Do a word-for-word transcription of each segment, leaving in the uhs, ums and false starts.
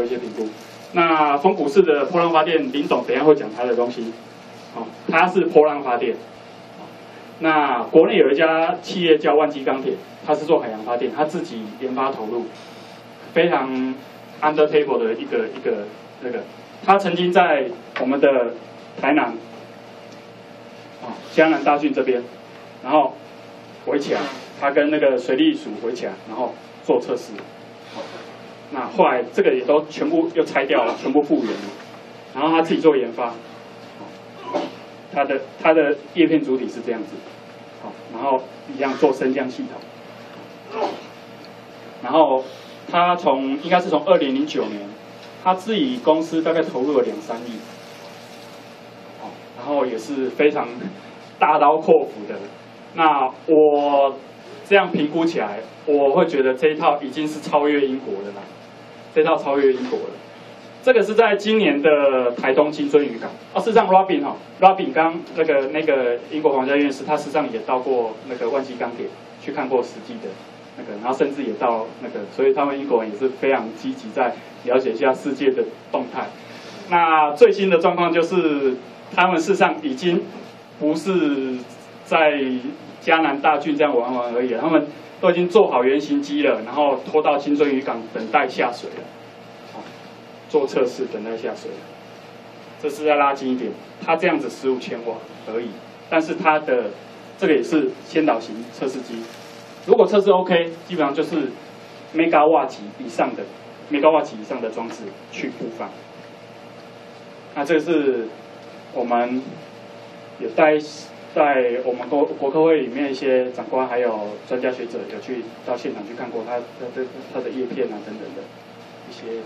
一些评估。那风谷式的波浪发电，林董等一下会讲他的东西。哦，它是波浪发电。那国内有一家企业叫万基钢铁，它是做海洋发电，它自己研发投入，非常 under table 的一个一个那个。它曾经在我们的台南，啊，江南大郡这边，然后围起来，它跟那个水利署围起来，然后做测试。那后来这个也都全部又拆掉了，全部复原了，然后他自己做研发。它的它的叶片主体是这样子，好，然后一样做升降系统，然后他从应该是从二零零九年，他自己公司大概投入了两三亿，好，然后也是非常大刀阔斧的。那我这样评估起来，我会觉得这一套已经是超越英国的啦，这套超越英国了。这个是在今年的台东金樽渔港哦，事实上 Robin 哈、哦、，Robin 刚那个那个英国皇家院士，他实际上也到过那个万基钢铁去看过实际的那个，然后甚至也到那个，所以他们英国人也是非常积极在了解一下世界的动态。那最新的状况就是，他们事实上已经不是在嘉南大郡这样玩玩而已，他们都已经做好原型机了，然后拖到金樽渔港等待下水了。做测试，等待下水。这是再拉近一点，它这样子十五千瓦而已，但是它的这个也是先导型测试机。如果测试 OK， 基本上就是 mega 瓦级以上的 mega 瓦级以上的装置去布放。那这个是我们有带在我们国国科会里面一些长官还有专家学者有去到现场去看过它它的它的叶片啊等等的一些。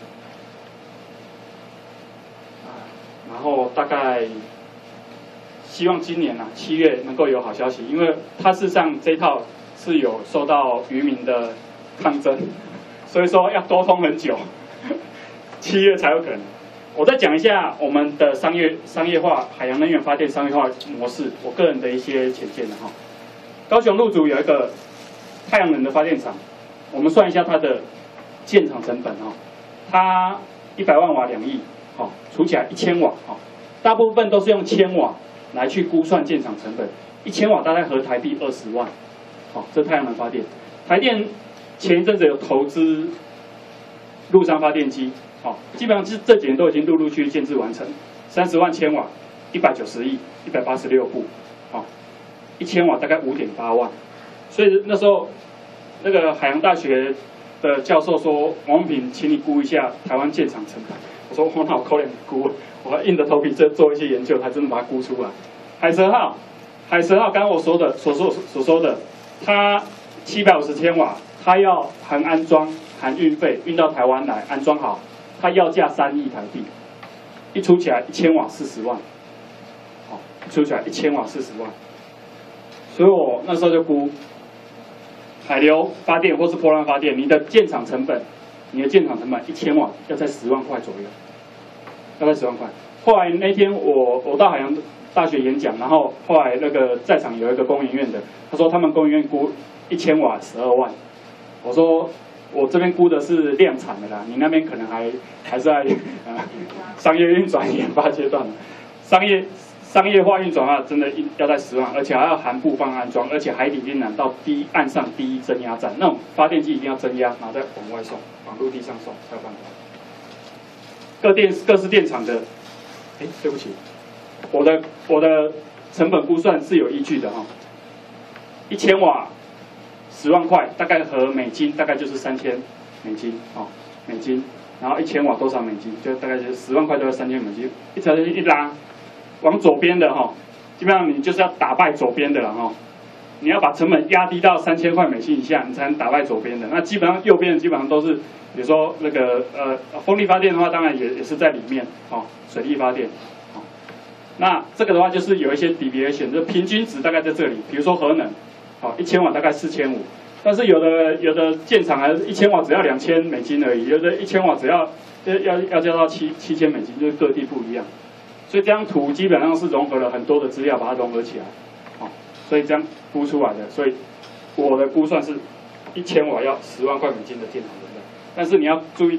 然后大概希望今年啊七月能够有好消息，因为它事实上这一套是有受到渔民的抗争，所以说要沟通很久，七月才有可能。我再讲一下我们的商业商业化海洋能源发电商业化模式，我个人的一些浅见的哈。高雄路竹有一个太阳能的发电厂，我们算一下它的建厂成本哈，它一百万瓦两亿。好，除起来一千瓦，好，大部分都是用千瓦来去估算建厂成本，一千瓦大概合台币二十万，好，这太阳能发电。台电前一阵子有投资陆上发电机，好，基本上这这几年都已经陆陆续续建制完成，三十万千瓦，一百九十亿，一百八十六部，好，一千瓦大概五点八万，所以那时候那个海洋大学的教授说，王文平，请你估一下台湾建厂成本。我说我哪有可能估？我硬着头皮做做一些研究，才真的把它估出来。海蛇号，海蛇号，刚刚我说的所说所说的，它七百五十千瓦，它要含安装、含运费运到台湾来安装好，它要价三亿台币，一出起来一千瓦四十万，好，一出起来一千瓦四十万，所以我那时候就估，海流发电或是波浪发电，你的建厂成本。你的建厂成本一千瓦要在十万块左右，要在十万块。后来那天我我到海洋大学演讲，然后后来那个在场有一个工研院的，他说他们工研院估一千瓦十二万，我说我这边估的是量产的啦，你那边可能还还是在呃商业运转研发阶段，商业商业化运转啊，真的要在十万，而且还要含布放安装，而且海底电缆到第一岸上第一增压站，那种发电机一定要增压，然后再往外送。往陆地上送才有办法。各电各式电厂的，哎，对不起，我的我的成本估算是有依据的哈。一千瓦十万块，大概合美金大概就是三千美金哦，美金。然后一千瓦多少美金？就大概就是十万块，都要三千美金。一条线一拉，往左边的哈，基本上你就是要打败左边的了哈。你要把成本压低到三千块美金以下，你才能打败左边的。那基本上右边的基本上都是，比如说那个呃风力发电的话，当然也也是在里面哦，水力发电，哦，那这个的话就是有一些 deviation， 就平均值大概在这里。比如说核能，哦，一千瓦大概四千五，但是有的有的建厂还一千瓦只要两千美金而已，有的一千瓦只要要要要交到七七千美金，就是各地不一样。所以这张图基本上是融合了很多的资料，把它融合起来，哦，所以这样估出来的。所以我的估算是一千瓦要十万块美金的建厂成本，但是你要注意到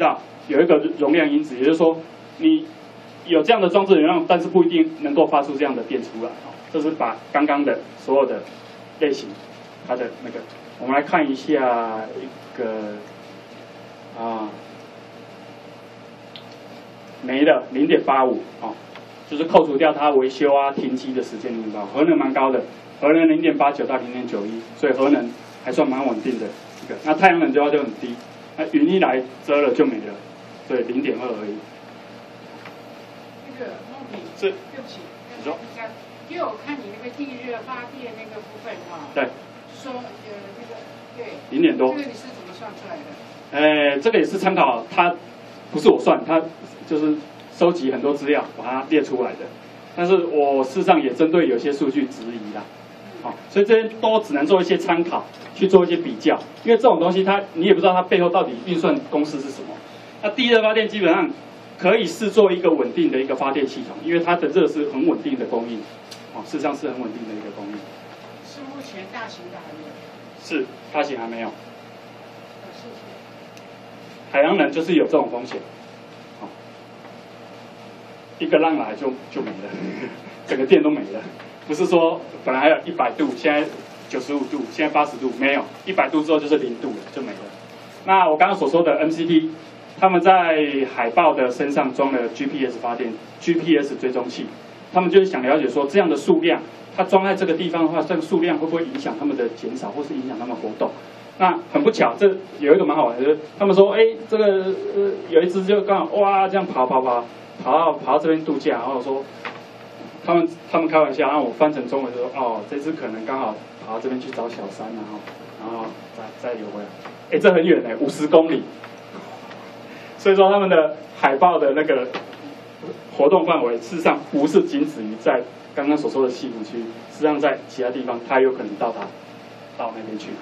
有一个容量因子，也就是说你有这样的装置容量，但是不一定能够发出这样的电出来。这是把刚刚的所有的类型，它的那个，我们来看一下一个啊没了零点八五哦，就是扣除掉它维修啊、停机的时间零点八，核能蛮高的，核能零点八九到零点九一，所以核能还算蛮稳定的一个。那太阳能的话就很低，那云一来遮了就没了，所以零点二而已。 那个梦萍， 是， 对不起， 你说。 因为我看你那个地热发电那个部分哈、哦， 对， 说呃那个对， 零点多， 这个你是怎么算出来的？ 哎，这个也是参考，它不是我算，它就是收集很多资料把它列出来的。但是我事实上也针对有些数据质疑啦，好、哦，所以这些都只能做一些参考，去做一些比较，因为这种东西它你也不知道它背后到底运算公式是什么。那地热发电基本上可以视作一个稳定的一个发电系统，因为它的热是很稳定的供应。哦，事实上是很稳定的一个供应。 是目前大型的还没有？ 是大型还没有。 呃，谢谢。 海洋能就是有这种风险，哦，一个浪来就就没了，整个电都没了。不是说本来还有一百度，现在九十五度，现在八十度，没有，一百度之后就是零度了，就没了。那我刚刚所说的 M C T， 他们在海豹的身上装了 G P S 发电 ，G P S 追踪器。他们就是想了解说，这样的数量，它装在这个地方的话，这个数量会不会影响他们的减少，或是影响他们活动？那很不巧，这有一个蛮好玩的，就是他们说，哎，这个呃有一只就刚好哇这样跑跑跑跑到跑到这边度假，然后说他们他们开玩笑，然后我翻成中文就说，哦，这只可能刚好跑到这边去找小三，然后然后再再游回来，哎，这很远哎，五十公里，所以说他们的海豹的那个活动范围事实上不是仅止于在刚刚所说的西湖区，实际上在其他地方它有可能到达到那边去。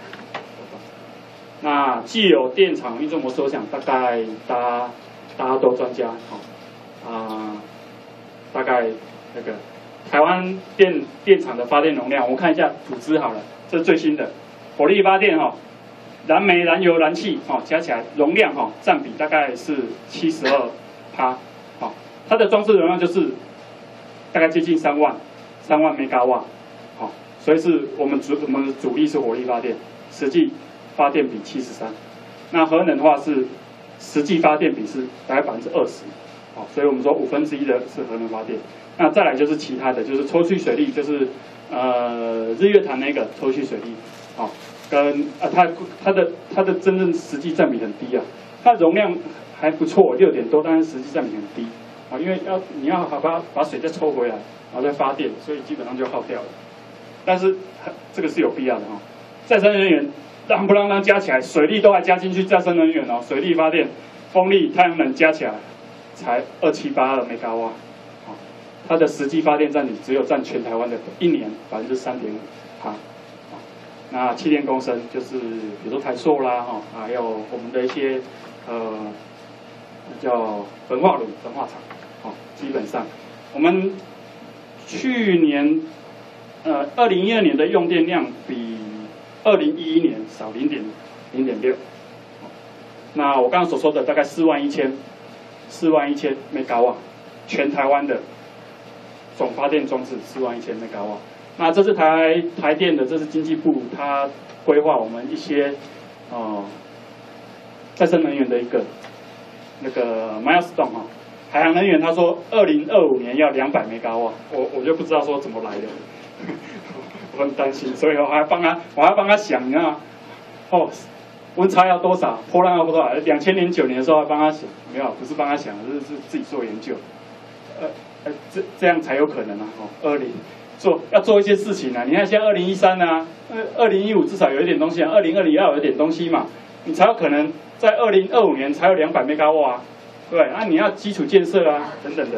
那既有电厂运作模式，我想大概大家大家都专家哦啊、呃，大概那个台湾电电厂的发电容量，我看一下组织好了，这是最新的火力发电哦，燃煤、燃油、燃气哦加起来容量哈、哦、占比大概是七十二趴。好，它的装置容量就是大概接近三万，三万兆瓦，好，所以是我们主我们的主力是火力发电，实际发电比七十三，那核能的话是实际发电比是大概百分之二十，好，所以我们说五分之一的是核能发电，那再来就是其他的，就是抽蓄水力，就是呃日月潭那个抽蓄水力，好，跟啊它它的它的真正实际占比很低啊，它的容量还不错，六点多，但是实际占比很低啊，因为要你要把把水再抽回来，然后再发电，所以基本上就耗掉了。但是这个是有必要的哈、哦，再生能源让不让它加起来，水力都还加进去，再生能源哦，水力发电、风力、太阳能加起来才二七八二兆瓦，好，它的实际发电占比只有占全台湾的一年百分之三点五趴。那气电共生就是比如说台塑啦哈，还有我们的一些呃叫焚化炉、焚化厂，好，基本上我们去年呃二零一二年的用电量比二零一一年少零点零点六。那我刚刚所说的大概四万一千四万一千兆瓦，全台湾的总发电装置四万一千兆瓦。那这是台台电的，这是经济部它规划我们一些呃再生能源的一个那个 milestone 哈、哦，海洋能源他说二零二五年要两百兆瓦，我我就不知道说怎么来的，我很担心，所以我还帮他我还帮他想，你知道吗？哦，温差要多少，波浪要多少？两千零九年的时候还帮他想，没有，不是帮他想，是是自己做研究，呃呃这这样才有可能啊，哦，二零。做要做一些事情啊！你看现在二零一三啊，二零一五至少有一点东西啊，二零二零要有一点东西嘛，你才有可能在二零二五年才有两百兆瓦啊，对，那、啊、你要基础建设啊，等等的。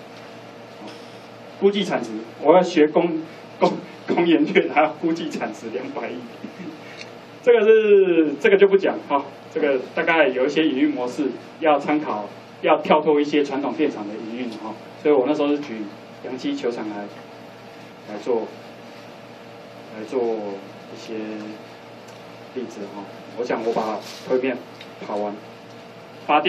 估计产值，我要学工工工研院，还要估计产值两百亿，这个是这个就不讲哈、哦，这个大概有一些营运模式要参考，要跳脱一些传统电厂的营运哈、哦，所以我那时候是举洋基球场来。来做来做一些例子哈，我想我把推面跑完，发电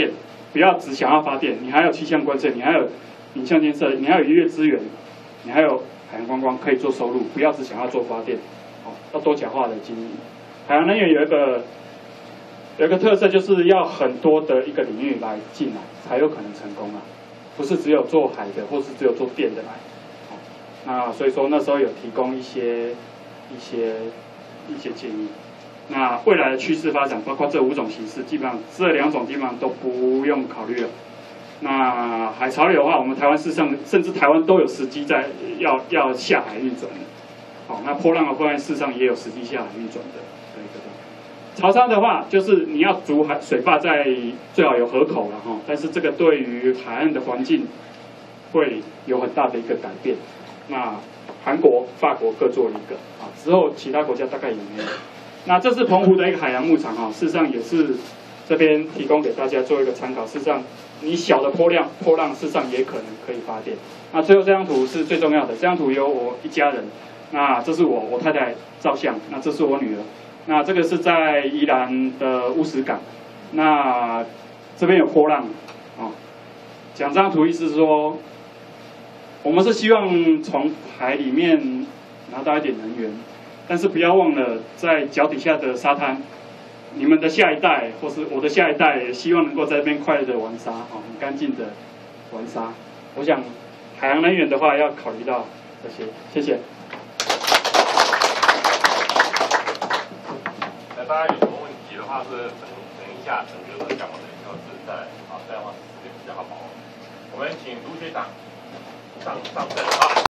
不要只想要发电，你还有气象观测，你还有影像监测，你还有渔业资源，你还有海洋观光可以做收入，不要只想要做发电，哦，要多角化的经营。海洋能源有一个有一个特色，就是要很多的一个领域来进来，才有可能成功啊，不是只有做海的，或是只有做电的来。哦，那所以说那时候有提供一些一些一些建议。那未来的趋势发展，包括这五种形式，基本上这两种基本上都不用考虑了。那海潮流的话，我们台湾事实上甚至台湾都有时机在要要下海运转的。好，那波浪的部分事实上也有实际下海运转的的一个。潮差的话，就是你要筑海水坝在最好有河口了哈，但是这个对于海岸的环境会有很大的一个改变。那韩国、法国各做一个啊，之后其他国家大概也没有。那这是澎湖的一个海洋牧场哈，事实上也是这边提供给大家做一个参考。事实上，你小的波量波浪，事实上也可能可以发电。那最后这张图是最重要的，这张图有我一家人。那这是我我太太照相，那这是我女儿。那这个是在宜兰的乌石港，那这边有波浪啊。讲这张图意思是说，我们是希望从海里面拿到一点能源。但是不要忘了，在脚底下的沙滩，你们的下一代或是我的下一代，也希望能够在这边快乐的玩沙，哦，很干净的玩沙。我想，海洋能源的话要考虑到这些。谢谢。 那大家有什么问题的话，是等等一下陈学文讲完的以后，是再啊，这样的话时间比较好把握。我们请卢学长上上阵啊。